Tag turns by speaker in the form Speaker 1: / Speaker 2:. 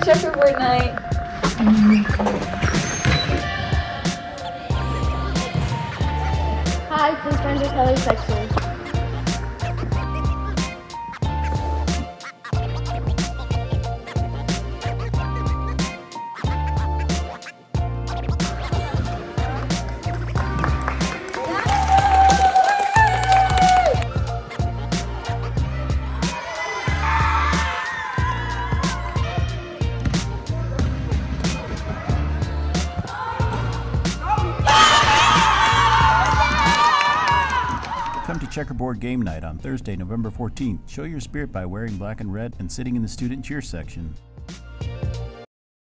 Speaker 1: checkerboard night.
Speaker 2: Hi, please find your color section.
Speaker 3: Come to Checkerboard Game Night on Thursday, November 14th. Show your spirit by wearing black and red and sitting in the student cheer section.